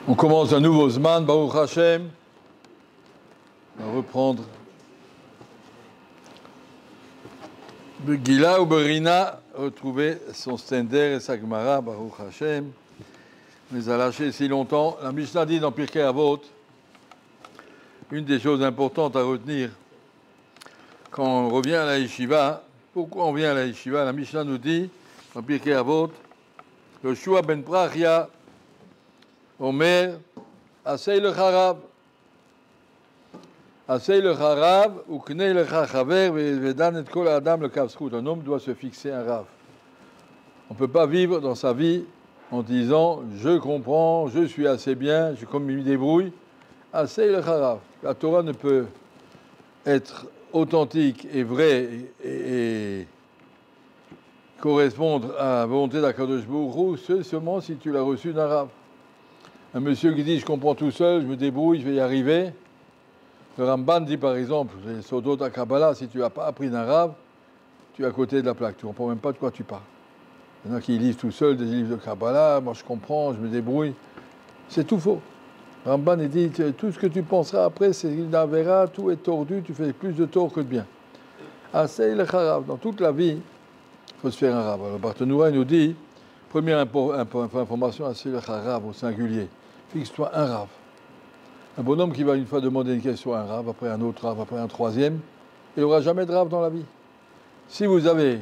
On commence un nouveau Zman, Baruch Hashem. On va reprendre Begila ou Berina, retrouver son Stender et sa Gemara, Baruch Hashem. On les a lâchés si longtemps. La Mishnah dit dans Pirkei Avot, une des choses importantes à retenir quand on revient à la Yeshiva. Pourquoi on vient à la Yeshiva? La Mishnah nous dit dans Pirkei Avot, Yoshua ben Prachia, Omer, Asei le Charav. Asei le Charav, ou Knei le Chachaver, Vedan et Kol Adam le Kavskut. Un homme doit se fixer un Rav. On ne peut pas vivre dans sa vie en disant je comprends, je suis assez bien, je comme il me débrouille. Asei le Charav. La Torah ne peut être authentique et vraie et correspondre à la volonté d'Akadosh Baruch Hu seulement si tu l'as reçu d'un Rav. Un monsieur qui dit « je comprends tout seul, je me débrouille, je vais y arriver ». Le Ramban dit par exemple, les Sodot à Kabbalah, si tu n'as pas appris d'un Rav, tu es à côté de la plaque, tu ne comprends même pas de quoi tu parles. Il y en a qui lisent tout seul des livres de Kabbalah, moi je comprends, je me débrouille. C'est tout faux. Le Ramban il dit « tout ce que tu penseras après, c'est qu'il verra, tout est tordu, tu fais plus de tort que de bien ». Asei le Charav, dans toute la vie, il faut se faire un Rav. Alors Barthénoura nous dit, première information, Asei le Charav au singulier. Fixe-toi un Rav. Un bonhomme qui va une fois demander une question à un Rav, après un autre Rav, après un troisième, il n'aura jamais de Rav dans la vie. Si vous avez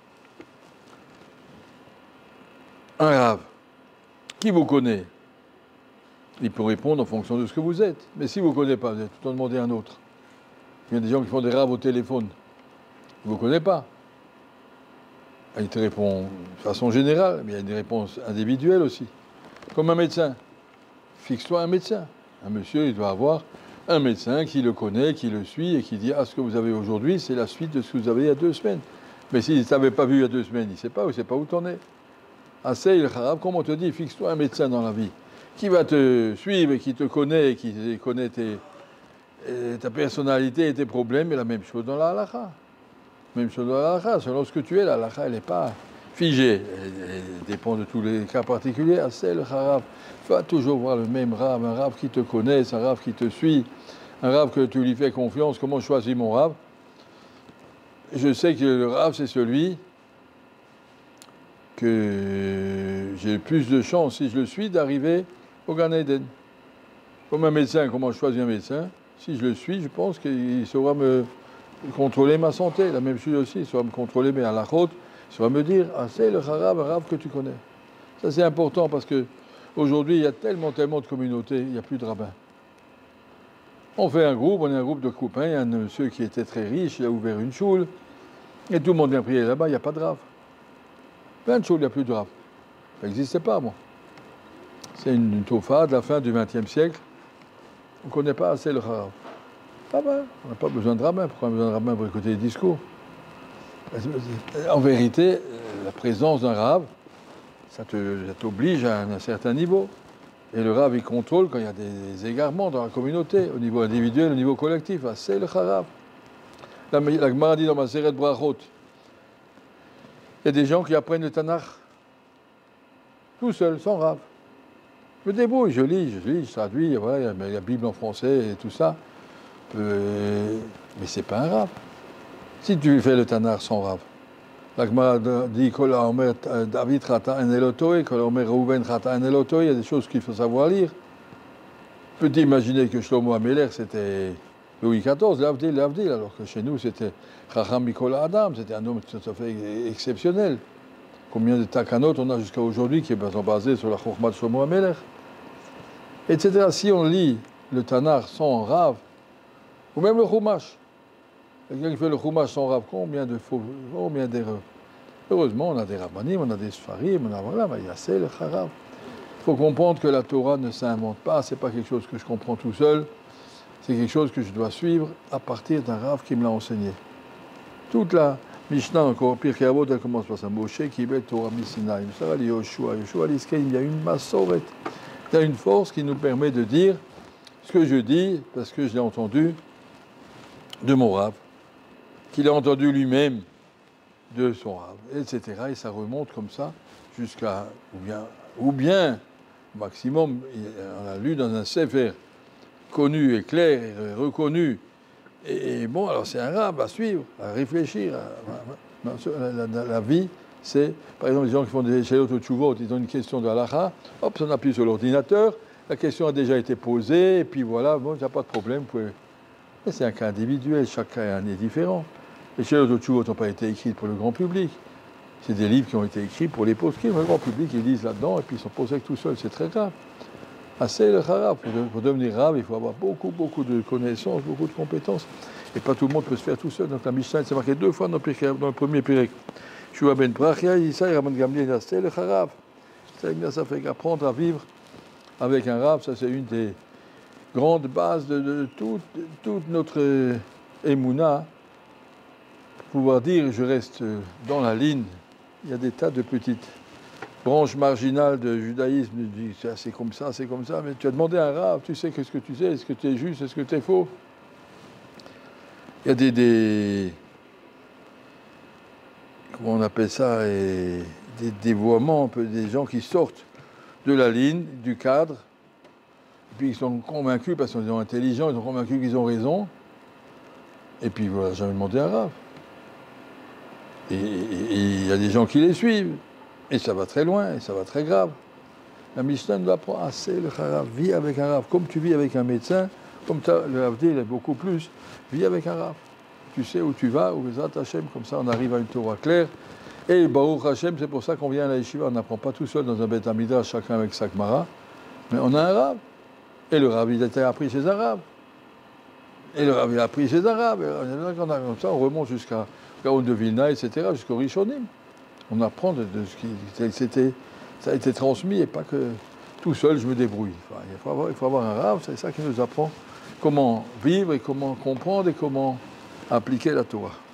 un Rav qui vous connaît, il peut répondre en fonction de ce que vous êtes. Mais si vous ne connaissez pas, vous allez tout le temps demander un autre. Il y a des gens qui font des Rav au téléphone. Vous ne connaissez pas. Il te répond de façon générale, mais il y a des réponses individuelles aussi. Comme un médecin. Fixe-toi un médecin. Un monsieur, il doit avoir un médecin qui le connaît, qui le suit et qui dit « Ah, ce que vous avez aujourd'hui, c'est la suite de ce que vous avez il y a 2 semaines. » Mais s'il ne t'avait pas vu il y a 2 semaines, il ne sait pas où tu en es. Asei le Charav, comme on te dit, fixe-toi un médecin dans la vie qui va te suivre et qui te connaît, qui connaît ta personnalité et tes problèmes. Et la même chose dans la halakha. Même chose dans la halakha. Selon ce que tu es, la halakha, elle n'est pas figée. Elle dépend de tous les cas particuliers. Asei le Charav. Va toujours voir le même Rav, un Rav qui te connaît, un Rav qui te suit, un Rav que tu lui fais confiance. Comment je choisis mon Rav? Je sais que le Rav, c'est celui que j'ai le plus de chance, si je le suis, d'arriver au Gan Eden. Comme un médecin, comment je choisis un médecin? Si je le suis, je pense qu'il saura me contrôler ma santé. La même chose aussi, il saura me contrôler mes halachot, il saura me dire, ah, c'est le Rav, un Rav que tu connais. Ça, c'est important parce que aujourd'hui, il y a tellement de communautés, il n'y a plus de rabbins. On fait un groupe, on est un groupe de copains, il y a un monsieur qui était très riche, il a ouvert une choule, et tout le monde vient prier là-bas, il n'y a pas de rav. Plein de choules, il n'y a plus de rav. Ça n'existait pas, moi. C'est une tofa de la fin du XXe siècle. On ne connaît pas assez le rav. Ah ben, on n'a pas besoin de rabbin. Pourquoi on a besoin de rabbin pour écouter les discours? En vérité, la présence d'un rav, ça t'oblige à un certain niveau. Et le Rav, il contrôle quand il y a des égarements dans la communauté, au niveau individuel, au niveau collectif. Ah, c'est le Charav. La Gemara dit dans ma Maseret Brachot, il y a des gens qui apprennent le Tanakh tout seul, sans Rav. Je me débrouille, je lis, je traduis, voilà, il y a la Bible en français et tout ça. Mais c'est pas un Rav. Si tu fais le Tanakh sans Rav, la Gemara dit que David Chata en Elotoy, que Reuven Chata en Elotoy, il y a des choses qu'il faut savoir lire. Peut-il imaginer que Shlomo Améler, c'était Louis XIV, l'Avdil, alors que chez nous, c'était Chacham Mikol Adam, c'était un homme tout à fait exceptionnel. Combien de takanot on a jusqu'à aujourd'hui qui sont basés sur la Chokhmah de Shlomo Améler, etc. Si on lit le Tanakh sans Rav, ou même le Chumash, quelqu'un qui fait le Chumash sans Rav, combien de faux, combien d'erreurs. Heureusement, on a des Rabbanim, on a des Sfarim, on a voilà, il y a c'est le Charav. Il faut comprendre que la Torah ne s'invente pas, c'est pas quelque chose que je comprends tout seul, c'est quelque chose que je dois suivre à partir d'un Rav qui me l'a enseigné. Toute la Mishnah, encore pire qu'Avot, elle commence par ça. Moshe qui est Torah Misinaï, ça va aller Yoshua, il y a une massoret, il y a une force qui nous permet de dire ce que je dis, parce que je l'ai entendu de mon Rav, qu'il a entendu lui-même de son Rav, etc. Et ça remonte comme ça jusqu'à, ou bien au maximum, on a lu dans un sefer connu et clair, et reconnu. Et bon, alors c'est arabe à suivre, à réfléchir. La vie, c'est, par exemple, les gens qui font des Shayot ou Tchouvot, ils ont une question de halakha, hop, on appuie sur l'ordinateur, la question a déjà été posée, et puis voilà, bon, il n'y a pas de problème. Mais c'est un cas individuel, chaque cas est différent. Les Shayot ou Tchouvot n'ont pas été écrites pour le grand public. C'est des livres qui ont été écrits pour les poskim. Le grand public, ils lisent là-dedans, et puis ils sont posés tout seuls, c'est très grave. Assez le Harab. Pour devenir rab, il faut avoir beaucoup de connaissances, beaucoup de compétences. Et pas tout le monde peut se faire tout seul. Donc la Mishnah, c'est marqué 2 fois dans le premier Pérec. Shua ben Brachia, Yisraël, Raman Gamliel, assez le Harab. Ça fait qu'apprendre à vivre avec un rab, ça c'est une des grandes bases de toute notre émouna. Pouvoir dire, je reste dans la ligne. Il y a des tas de petites branche marginale de judaïsme, dit c'est comme ça, mais tu as demandé à un rab, tu sais qu'est-ce que tu sais, est-ce que tu es juste, est-ce que tu es faux? Il y a des comment on appelle ça, des dévoiements, un peu des gens qui sortent de la ligne, du cadre, et puis ils sont convaincus, parce qu'ils sont intelligents, ils sont convaincus qu'ils ont raison, et puis voilà, jamais demandé à un rab. Et il y a des gens qui les suivent. Et ça va très loin, et ça va très grave. La Mishnah nous apprend assez le Harav. Vis avec un Rav, comme tu vis avec un médecin, comme le Rav dit, il est beaucoup plus. Vis avec un Rav. Tu sais où tu vas, où Bezrat Hashem, comme ça on arrive à une Torah claire. Et Baruch Hashem, c'est pour ça qu'on vient à la yeshiva. On n'apprend pas tout seul dans un Beth Amidrash, chacun avec sa Gemara. Mais on a un Rav. Et le Rav, il a été appris chez un Rav. Et le Rav, il a appris chez un Rav. Et comme ça, on remonte jusqu'à Gaon de Vilna, etc., jusqu'au Rishonim. On apprend de ce qui ça a été transmis et pas que tout seul je me débrouille. Enfin, il faut avoir un rave, c'est ça qui nous apprend comment vivre et comment comprendre et comment appliquer la Torah.